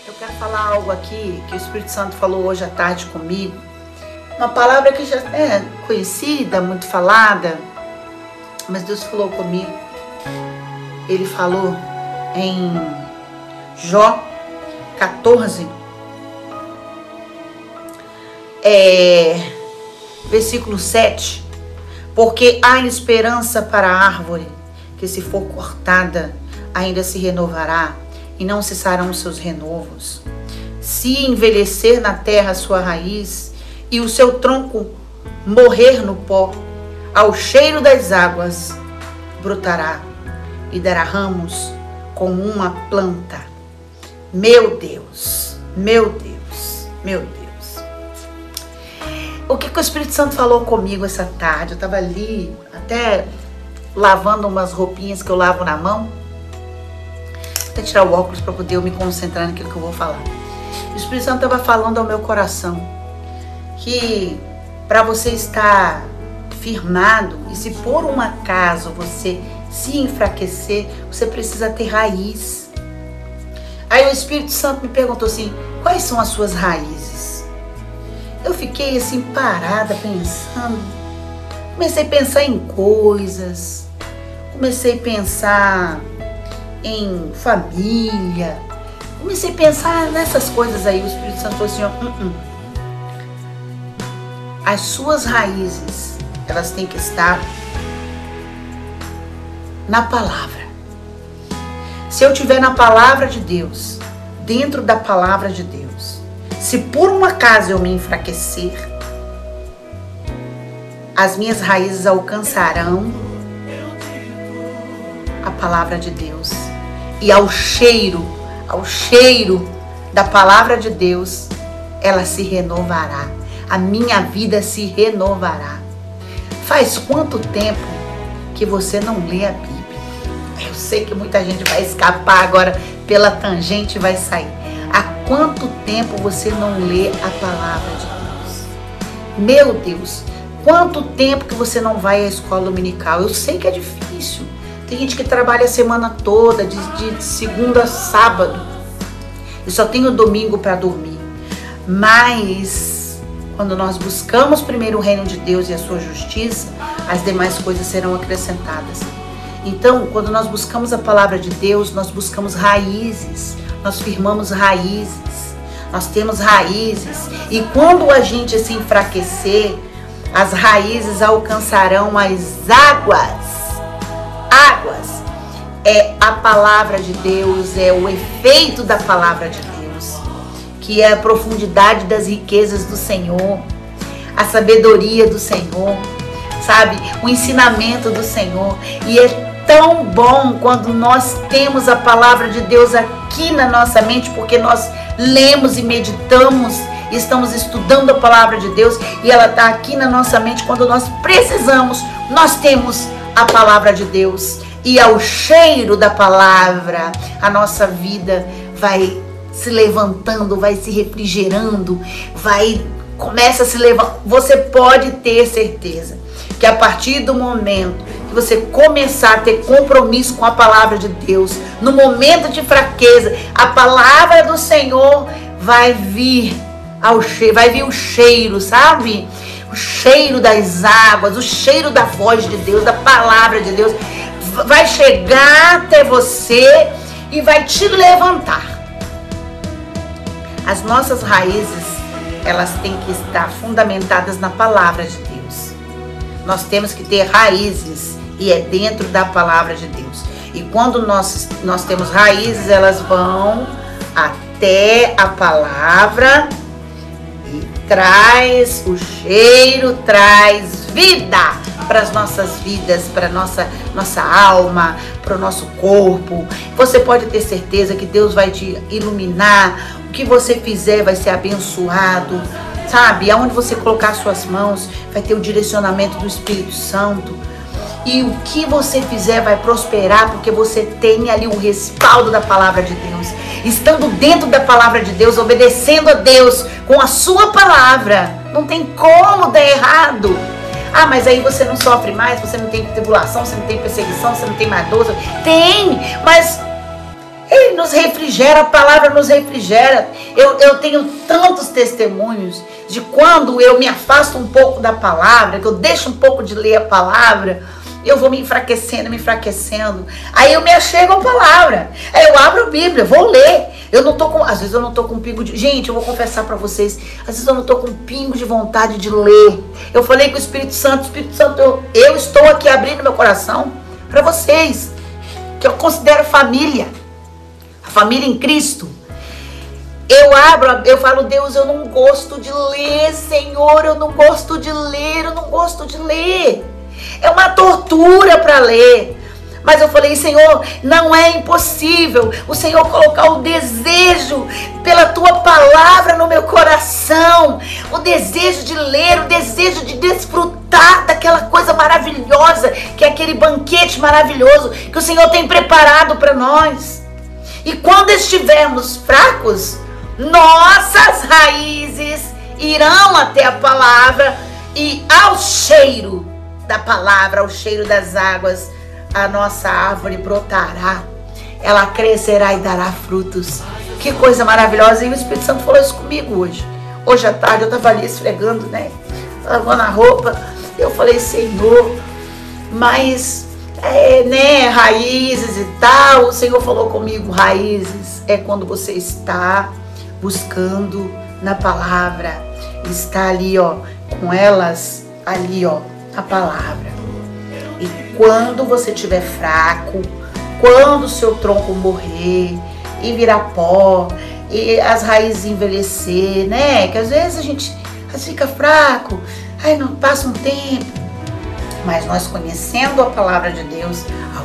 Eu quero falar algo aqui que o Espírito Santo falou hoje à tarde comigo. Uma palavra que já é conhecida, muito falada, mas Deus falou comigo. Ele falou em Jó 14, versículo 7. Porque há esperança para a árvore, que se for cortada, ainda se renovará, e não cessarão os seus renovos. Se envelhecer na terra a sua raiz, e o seu tronco morrer no pó, ao cheiro das águas brotará, e dará ramos como uma planta. Meu Deus, meu Deus, meu Deus. O que o Espírito Santo falou comigo essa tarde? Eu estava ali, até lavando umas roupinhas que eu lavo na mão. Vou até tirar o óculos para poder eu me concentrar naquilo que eu vou falar. O Espírito Santo estava falando ao meu coração que para você estar firmado, e se por um acaso você se enfraquecer, você precisa ter raiz. Aí o Espírito Santo me perguntou assim: quais são as suas raízes? Eu fiquei assim parada pensando, comecei a pensar em coisas, comecei a pensar em família, comecei a pensar nessas coisas aí. O Espírito Santo falou assim, ó, as suas raízes, elas têm que estar na palavra. Se eu estiver na palavra de Deus, dentro da palavra de Deus, se por um acaso eu me enfraquecer, as minhas raízes alcançarão a palavra de Deus. E ao cheiro da palavra de Deus, ela se renovará. A minha vida se renovará. Faz quanto tempo que você não lê a Bíblia? Eu sei que muita gente vai escapar agora pela tangente e vai sair. Há quanto tempo você não lê a palavra de Deus? Meu Deus, quanto tempo que você não vai à escola dominical? Eu sei que é difícil. Tem gente que trabalha a semana toda, de segunda a sábado, e só tem o domingo para dormir. Mas quando nós buscamos primeiro o reino de Deus e a sua justiça, as demais coisas serão acrescentadas. Então, quando nós buscamos a palavra de Deus, nós buscamos raízes, nós firmamos raízes, nós temos raízes. E quando a gente se enfraquecer, as raízes alcançarão as águas. É a palavra de Deus, é o efeito da palavra de Deus, que é a profundidade das riquezas do Senhor, a sabedoria do Senhor, sabe? O ensinamento do Senhor. E é tão bom quando nós temos a palavra de Deus aqui na nossa mente, porque nós lemos e meditamos, estamos estudando a palavra de Deus, e ela está aqui na nossa mente. Quando nós precisamos, nós temos a palavra de Deus. E ao cheiro da palavra, a nossa vida vai se levantando, vai se refrigerando, começa a se levantar. Você pode ter certeza que a partir do momento que você começar a ter compromisso com a palavra de Deus, no momento de fraqueza, a palavra do Senhor vai vir o cheiro, sabe? O cheiro das águas, o cheiro da voz de Deus, da palavra de Deus, vai chegar até você e vai te levantar. As nossas raízes, elas têm que estar fundamentadas na palavra de Deus. Nós temos que ter raízes, e é dentro da palavra de Deus. E quando nós temos raízes, elas vão até a palavra e traz o cheiro, traz vida para as nossas vidas, para nossa alma, para o nosso corpo. Você pode ter certeza que Deus vai te iluminar. O que você fizer vai ser abençoado, sabe? Aonde você colocar suas mãos, vai ter o direcionamento do Espírito Santo. E o que você fizer vai prosperar, porque você tem ali o respaldo da palavra de Deus. Estando dentro da palavra de Deus, obedecendo a Deus com a sua palavra, não tem como dar errado. Ah, mas aí você não sofre mais, você não tem tribulação, você não tem perseguição, você não tem mais dor. Tem, mas Ele nos refrigera, a palavra nos refrigera. Eu tenho tantos testemunhos de quando eu me afasto um pouco da palavra, que eu deixo um pouco de ler a palavra, eu vou me enfraquecendo, Aí eu me achego à palavra. Aí eu abro a Bíblia, vou ler. Às vezes eu não tô com um pingo de... Gente, eu vou confessar pra vocês, às vezes eu não tô com um pingo de vontade de ler. Eu falei com o Espírito Santo, eu estou aqui abrindo meu coração pra vocês, que eu considero família. A família em Cristo. Eu falo, Deus, eu não gosto de ler, Senhor, eu não gosto de ler. É uma tortura para ler. Mas eu falei, Senhor, não é impossível o Senhor colocar o desejo pela tua palavra no meu coração. O desejo de ler, o desejo de desfrutar daquela coisa maravilhosa, que é aquele banquete maravilhoso que o Senhor tem preparado para nós. E quando estivermos fracos, nossas raízes irão até a palavra e ao cheiro da palavra, ao cheiro das águas, a nossa árvore brotará, ela crescerá e dará frutos. Que coisa maravilhosa. E o Espírito Santo falou isso comigo hoje. Hoje à tarde eu estava ali esfregando, lavando a roupa. Eu falei, Senhor, mas raízes e tal. O Senhor falou comigo, raízes é quando você está buscando na palavra, está ali, com elas ali, na palavra. E quando você estiver fraco, quando o seu tronco morrer e virar pó, e as raízes envelhecer, Que às vezes a gente fica fraco, aí não passa um tempo. Mas nós conhecendo a palavra de Deus,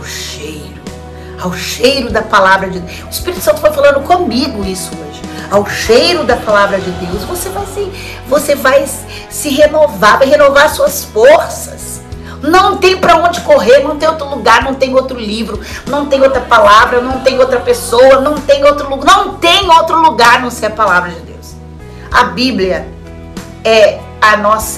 ao cheiro da palavra de Deus. O Espírito Santo foi falando comigo isso hoje. Ao cheiro da palavra de Deus, você vai se renovar, vai renovar suas forças. Não tem para onde correr, não tem outro lugar, não tem outro livro, não tem outra palavra, não tem outra pessoa, não tem outro lugar a não ser a palavra de Deus. A Bíblia é o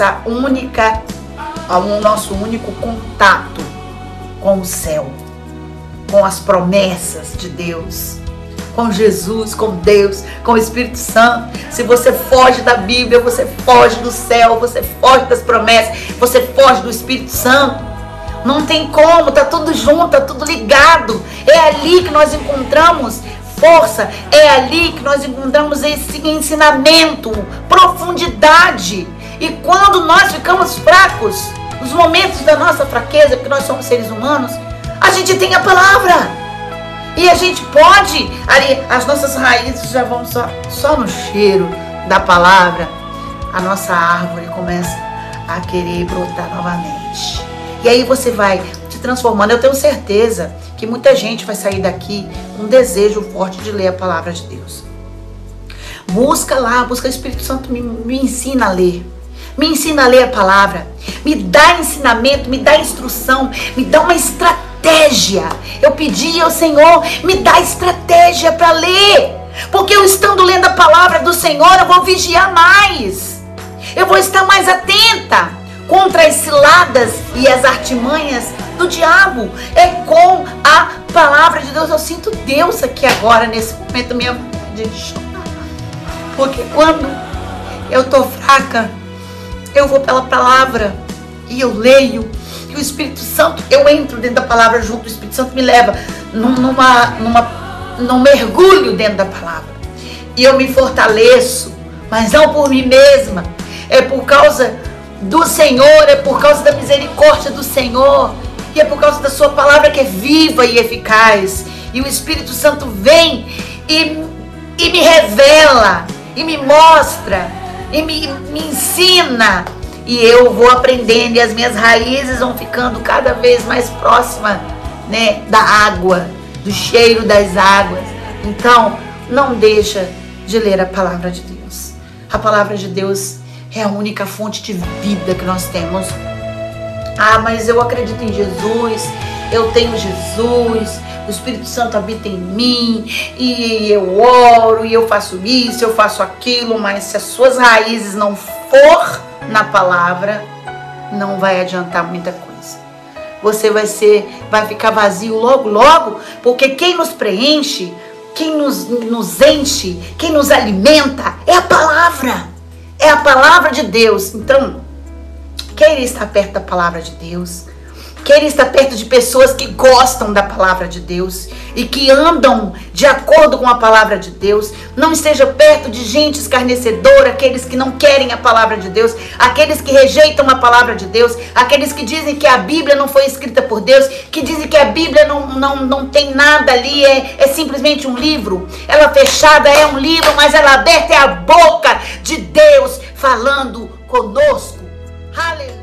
nosso único contato com o céu, com as promessas de Deus, com Jesus, com Deus, com o Espírito Santo. Se você foge da Bíblia, você foge do céu, você foge das promessas, você foge do Espírito Santo. Não tem como, tá tudo junto, tá tudo ligado. É ali que nós encontramos força, é ali que nós encontramos esse ensinamento, profundidade. E quando nós ficamos fracos, nos momentos da nossa fraqueza, porque nós somos seres humanos, a gente tem a palavra. E a gente pode, ali, as nossas raízes já vão só no cheiro da palavra, a nossa árvore começa a querer brotar novamente. E aí você vai se transformando. Eu tenho certeza que muita gente vai sair daqui com um desejo forte de ler a palavra de Deus. Busca o Espírito Santo, me ensina a ler. Me ensina a ler a palavra. Me dá ensinamento, me dá instrução, me dá uma estratégia. Eu pedi ao Senhor, me dá estratégia para ler, porque eu estando lendo a palavra do Senhor, eu vou vigiar mais, eu vou estar mais atenta contra as ciladas e as artimanhas do diabo. É com a palavra de Deus. Eu sinto Deus aqui agora, nesse momento, minha vontade de chorar, porque quando eu tô fraca, eu vou pela palavra e eu leio. E o Espírito Santo, eu entro dentro da palavra junto, o Espírito Santo me leva num mergulho dentro da palavra. E eu me fortaleço, mas não por mim mesma. É por causa do Senhor, é por causa da misericórdia do Senhor. E é por causa da sua palavra que é viva e eficaz. E o Espírito Santo vem e me revela, e me mostra, e me ensina. E eu vou aprendendo, e as minhas raízes vão ficando cada vez mais próximas, da água, do cheiro das águas. Então, não deixa de ler a palavra de Deus. A palavra de Deus é a única fonte de vida que nós temos. Ah, mas eu acredito em Jesus, eu tenho Jesus, o Espírito Santo habita em mim, e eu oro, e eu faço isso, eu faço aquilo, mas se as suas raízes não for na palavra, não vai adiantar muita coisa. Você vai ficar vazio logo, porque quem nos preenche quem nos enche, quem nos alimenta é a palavra. É a palavra de Deus. Então, queira estar perto da palavra de Deus. Queira estar perto de pessoas que gostam da palavra de Deus e que andam de acordo com a palavra de Deus. Não esteja perto de gente escarnecedora, aqueles que não querem a palavra de Deus, aqueles que rejeitam a palavra de Deus, aqueles que dizem que a Bíblia não foi escrita por Deus, que dizem que a Bíblia não tem nada ali, é simplesmente um livro. Ela fechada é um livro, mas ela aberta é a boca de Deus falando conosco. Aleluia.